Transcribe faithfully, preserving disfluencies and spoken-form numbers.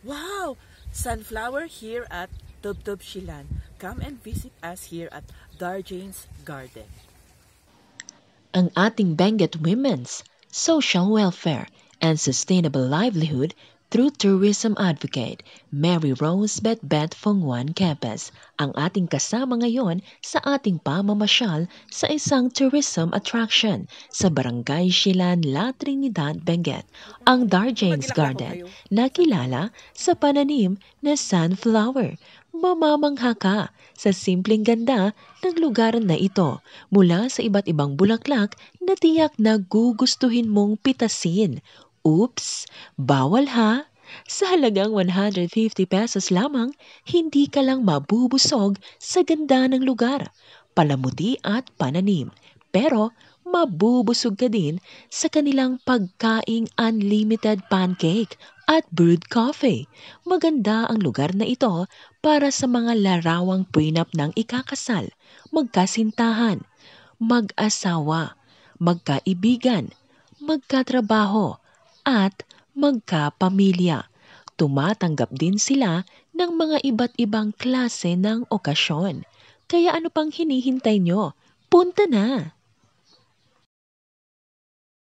Wow! Sunflower here at Tubtub Shilan. Come and visit us here at Darjane's Garden. Ang ating Benguet Women's Social Welfare and Sustainable Livelihood through Tourism Advocate, Mary Rose Betbet Fongwan Kepes, ang ating kasama ngayon sa ating pamamasyal sa isang tourism attraction sa Barangay Shilan, La Trinidad, Benguet, ang Darjane's Garden, na kilala sa pananim na sunflower. Mamamangha ka sa simpleng ganda ng lugar na ito mula sa iba't ibang bulaklak na tiyak na gugustuhin mong pitasin. Oops! Bawal ha! Sa halagang one hundred fifty pesos lamang, hindi ka lang mabubusog sa ganda ng lugar, palamuti at pananim. Pero mabubusog ka din sa kanilang pagkaing unlimited pancake at brewed coffee. Maganda ang lugar na ito para sa mga larawang prenup ng ikakasal, magkasintahan, mag-asawa, magkaibigan, magkatrabaho, at magkapamilya. Tumatanggap din sila ng mga iba't ibang klase ng okasyon. Kaya ano pang hinihintay nyo? Punta na!